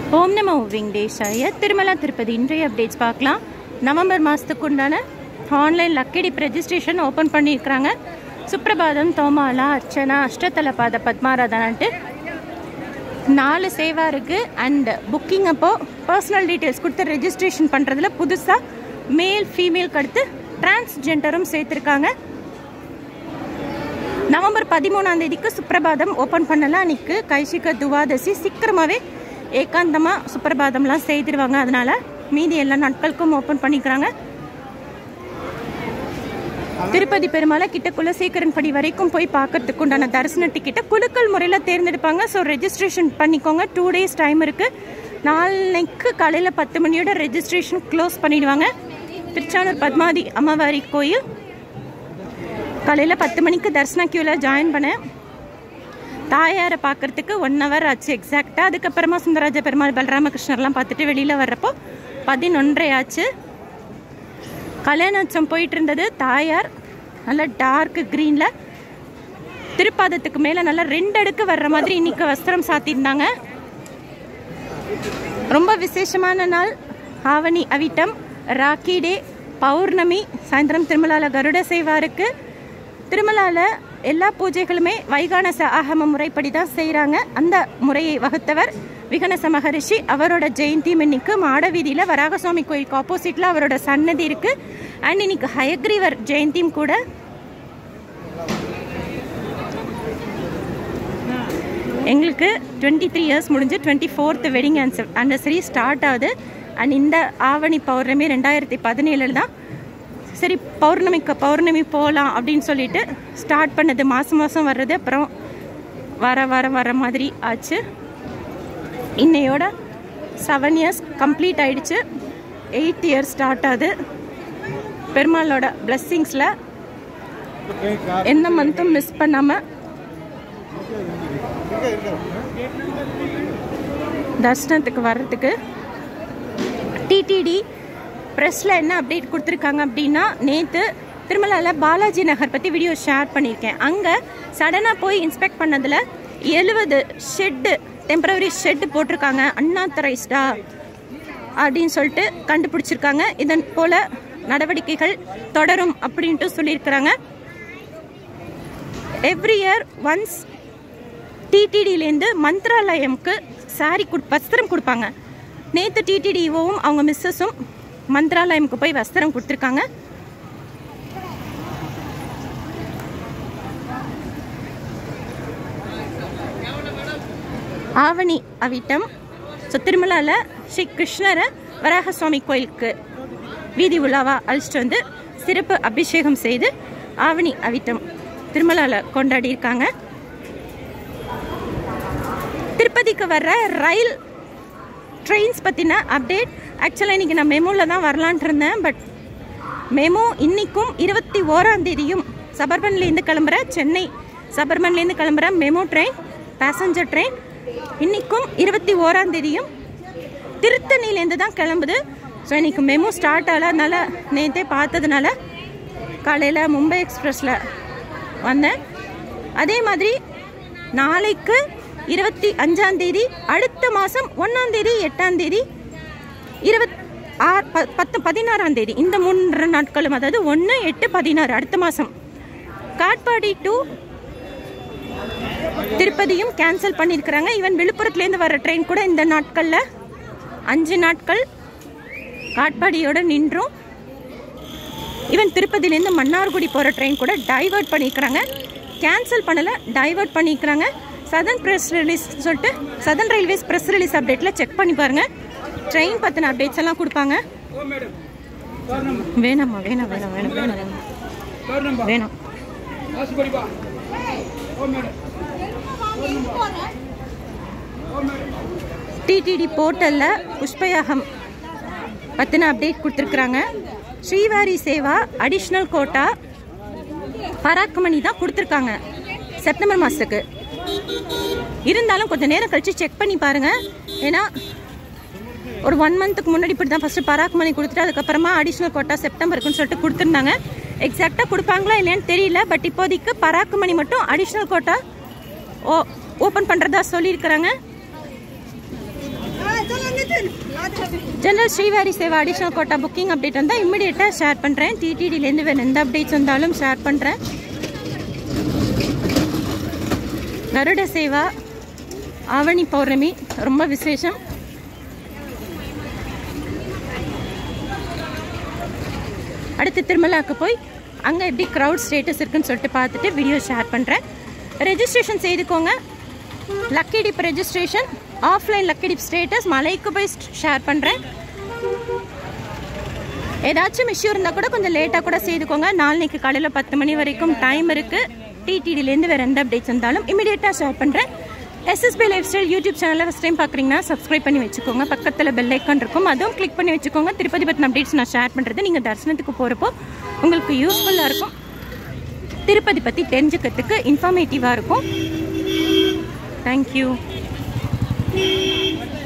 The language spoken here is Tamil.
ஓம் நமோ வெங்கடேஷாய. திருமலா திருப்பதி இன்றைய அப்டேட்ஸ் பார்க்கலாம். நவம்பர் மாதத்துக்கு உண்டான ஆன்லைன் லக்கடிப் ரெஜிஸ்ட்ரேஷன் ஓப்பன் பண்ணியிருக்கிறாங்க. சுப்ரபாதம், தோமாலா, அர்ச்சனா, அஷ்டதலபாத, பத்மாராதனான்ட்டு 4 சேவா இருக்குது. அண்ட் புக்கிங் அப்போது பர்சனல் டீட்டெயில்ஸ் கொடுத்து ரெஜிஸ்ட்ரேஷன் பண்ணுறதுல புதுசாக மேல் ஃபீமேலுக்கு அடுத்து டிரான்ஸ்ஜெண்டரும் சேர்த்துருக்காங்க. நவம்பர் 13 சுப்ரபாதம் ஓப்பன் பண்ணலாம். அன்றைக்கு கைசிக துவாதசி சீக்கிரமாகவே ஏகாந்தமாக சுப்ரபாதம்லாம் செய்திருவாங்க. அதனால் மீதி எல்லா நாட்களுக்கும் ஓப்பன் பண்ணிக்கிறாங்க. திருப்பதி பெருமாளை கிட்ட குலசேகரன் படி வரைக்கும் போய் பார்க்கறதுக்கு உண்டான தரிசன டிக்கெட்டை குலுக்கல் முறையில் தேர்ந்தெடுப்பாங்க. ஸோ ரெஜிஸ்ட்ரேஷன் பண்ணிக்கோங்க. 2 days டைம் இருக்குது. நாளைக்கு காலையில் 10 மணியோட ரெஜிஸ்ட்ரேஷன் க்ளோஸ் பண்ணிடுவாங்க. திருச்சானூர் பத்மாவதி அம்மாவாரி கோயில் காலையில் 10 மணிக்கு தரிசன கியூவில் ஜாயின் பண்ணேன். தாயாரை பார்க்குறதுக்கு 1 hour ஆச்சு எக்ஸாக்டாக. அதுக்கப்புறமா சுந்தரராஜ பெருமாள், பலராமகிருஷ்ணர்லாம் பார்த்துட்டு வெளியில் வர்றப்போ 11:30 ஆச்சு. கல்யாணோற்சவம் போயிட்டு இருந்தது. தாயார் நல்லா டார்க் க்ரீனில் திருப்பாதத்துக்கு மேலே நல்லா 2 அடுக்கு வர்ற மாதிரி இன்னைக்கு வஸ்திரம் சாத்தியிருந்தாங்க. ரொம்ப விசேஷமான நாள். ஆவணி அவிட்டம், ராக்கி டே, பௌர்ணமி. சாயந்தரம் திருமலால கருட சேவா இருக்குது. திருமலால எல்லா பூஜைகளுமே வைகானச ஆகம முறைப்படி தான் செய்கிறாங்க. அந்த முறையை வகுத்தவர் விகனச மகரிஷி. அவரோட ஜெயந்தி இன்னைக்கு மாடவீதியில் வராகசுவாமி கோயிலுக்கு ஆப்போசிட்டில் அவரோட சன்னதி இருக்குது. அண்ட் இன்னைக்கு ஹயக்ரீவர் ஜெயந்தியும் கூட. எங்களுக்கு 23 years முடிஞ்சு 24th வெட்டிங் ஆனிவர்சரி ஸ்டார்ட் ஆகுது. அண்ட் இந்த ஆவணி பௌர்ணமி 2017 தான் சரி பௌர்ணமி போகலாம் அப்படின்னு சொல்லிட்டு ஸ்டார்ட் பண்ணது. மாதம் வர்றது. அப்புறம் வர மாதிரி ஆச்சு. இன்னையோட 7 years கம்ப்ளீட் ஆயிடுச்சு. 8th year ஸ்டார்ட் ஆகுது. பெருமாளோட பிளெஸ்ஸிங்ஸில் எந்த மந்த்தும் மிஸ் பண்ணாமல் தர்ஷனத்துக்கு வர்றதுக்கு டிடிடி ப்ரெஸ்ஸில் என்ன அப்டேட் கொடுத்துருக்காங்க அப்படின்னா, நேற்று திருமலாவில் பாலாஜி நகர் பற்றி வீடியோ ஷேர் பண்ணியிருக்கேன். அங்கே சடனாக போய் இன்ஸ்பெக்ட் பண்ணதில் 70 ஷெட்டு டெம்பரவரி ஷெட்டு போட்டிருக்காங்க. அன்ஆத்தரைஸ்டா அப்படின்னு சொல்லிட்டு கண்டுபிடிச்சிருக்காங்க. இதன் போல் நடவடிக்கைகள் தொடரும் அப்படின்ட்டு சொல்லியிருக்கிறாங்க. எவ்ரி இயர் ஒன்ஸ் டிடிடியிலேருந்து மந்த்ராலயம்க்கு வஸ்திரம் கொடுப்பாங்க. நேற்று டிடிடிஓவும் அவங்க மிஸ்ஸஸும் மந்த்ராலயம்க்கு போய் வஸ்திரம் கொடுத்துருக்காங்க. ஆவணி அவிட்டம். ஸோ திருமலாவில் ஸ்ரீ கிருஷ்ணரை வராகசுவாமி கோயிலுக்கு வீதி உலாவா அழைச்சிட்டு வந்து சிறப்பு அபிஷேகம் செய்து ஆவணி அவிட்டம் திருமலாவில் கொண்டாடி இருக்காங்க. திருப்பதிக்கு வர்ற ரயில் ட்ரெயின்ஸ் பற்றின அப்டேட். ஆக்சுவலாக இன்றைக்கி நான் மெமோவில் தான் வரலான்ட்டு இருந்தேன். பட் மெமோ இன்றைக்கும் 21 சபர்பன்லேருந்து கிளம்புற சென்னை சபர்பன்லேருந்து கிளம்புற மெமோ ட்ரெயின், பேசஞ்சர் ட்ரெயின் இன்றைக்கும் 21 திருத்தணிலேருந்து தான் கிளம்புது. ஸோ இன்றைக்கி மெமோ ஸ்டார்ட் ஆகல. அதனால் நேற்றே பார்த்ததுனால காலையில் மும்பை எக்ஸ்பிரஸில் வந்தேன். அதே மாதிரி நாளைக்கு 25 அடுத்த மாதம் 1 8 16 இந்த 3 நாட்களும், அதாவது 1, 8, 16 அடுத்த மாதம் காட்பாடி டு திருப்பதியும் கேன்சல் பண்ணியிருக்கிறாங்க. ஈவன் விழுப்புரத்துலேருந்து வர ட்ரெயின் கூட இந்த நாட்களில் 5 நாட்கள் காட்பாடியோட நின்றும். ஈவன் திருப்பதியிலேருந்து மன்னார்குடி போகிற ட்ரெயின் கூட டைவர்ட் பண்ணியிருக்கிறாங்க. கேன்சல் பண்ணலை, டைவர்ட் பண்ணியிருக்கிறாங்க. சதர்ன் ப்ரெஸ் ரிலீஸ் சொல்லிட்டு சதர்ன் ரயில்வேஸ் ப்ரெஸ் ரிலீஸ் அப்டேட்டில் செக் பண்ணி பாருங்கள். ட்ரெயின் பற்றின அப்டேட்ஸ் எல்லாம் கொடுப்பாங்க. வேணாம்மா வேணாம். டிடிடி போர்ட்டலில் புஷ்பயாகம் பற்றின அப்டேட் கொடுத்துருக்குறாங்க. ஸ்ரீவாரி சேவா அடிஷ்னல் கோட்டா பராக்மணி தான் கொடுத்துருக்காங்க செப்டம்பர் மாதத்துக்கு. இருந்தாலும் கொஞ்சம் நேரம் கழித்து செக் பண்ணி பாருங்கள். ஏன்னா ஒரு 1 monthக்கு முன்னாடி இப்படி தான் ஃபஸ்ட்டு பராக் மணி கொடுத்துட்டு அதுக்கப்புறமா அடிஷ்னல் கோட்டா செப்டம்பருக்குன்னு சொல்லிட்டு கொடுத்துருந்தாங்க. எக்ஸாக்டாக கொடுப்பாங்களா இல்லையான்னு தெரியல. பட் இப்போதைக்கு பராக் மணி மட்டும் அடிஷ்னல் கோட்டா ஓப்பன் பண்ணுறதா சொல்லியிருக்கிறாங்க. General Srivari Seva additional quota booking update வந்தால் இம்மிடியேட்டாக ஷேர் பண்ணுறேன். டிடிடிலேருந்து வேறு எந்த அப்டேட்ஸ் வந்தாலும் ஷேர் பண்ணுறேன். கருட சேவா ஆவணி பௌர்ணமி ரொம்ப விசேஷம். அடுத்து திருமலாவுக்கு போய் அங்கே எப்படி க்ரௌட் ஸ்டேட்டஸ் இருக்குன்னு சொல்லிட்டு பார்த்துட்டு வீடியோ ஷேர் பண்ணுறேன். ரெஜிஸ்ட்ரேஷன் செய்துக்கோங்க. Lucky dip registration, offline lucky dip status மலைக்கு போய் ஷேர் பண்ணுறேன். ஏதாச்சும் இஷ்யூ இருந்தால் கூட கொஞ்சம் லேட்டாக கூட செய்துக்கோங்க. நாளைக்கு காலையில் 10 மணி வரைக்கும் டைம் இருக்குது. டிடிடிலேருந்து வேறு எந்த அப்டேட்ஸ் வந்தாலும் இமீடியட்டாக ஷேர் பண்ணுறேன். எஸ்எஸ்பி லைஃப் ஸ்டைல் யூடியூப் சேனலில் ஃபஸ்ட் டைம் பார்க்குறீங்கன்னா சப்ஸ்கிரைப் பண்ணி வச்சுக்கோங்க. பக்கத்தில் பெல் ஐக்கான் இருக்கும், அதுவும் கிளிக் பண்ணி வச்சுக்கோங்க. திருப்பதி பற்றின அப்டேட்ஸ் நான் ஷேர் பண்ணுறது நீங்கள் தரிசனத்துக்கு போகிறப்போ உங்களுக்கு யூஸ்ஃபுல்லாக இருக்கும். திருப்பதி பற்றி தெரிஞ்சுக்கிறதுக்கு இன்ஃபார்மேட்டிவாக இருக்கும். தேங்க்யூ.